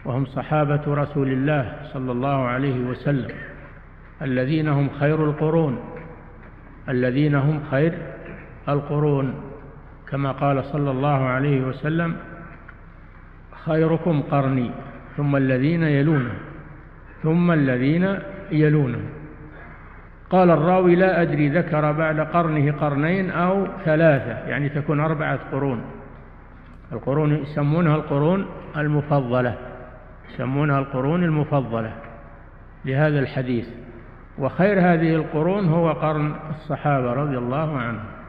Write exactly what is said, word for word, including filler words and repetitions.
وهم صحابة رسول الله صلى الله عليه وسلم الذين هم خير القرون الذين هم خير القرون كما قال صلى الله عليه وسلم: خيركم قرني ثم الذين يلونه ثم الذين يلونه. قال الراوي: لا أدري ذكر بعد قرنه قرنين أو ثلاثة، يعني تكون أربعة قرون. القرون يسمونها القرون المفضلة يسمونها القرون المفضلة لهذا الحديث، وخير هذه القرون هو قرن الصحابة رضي الله عنهم.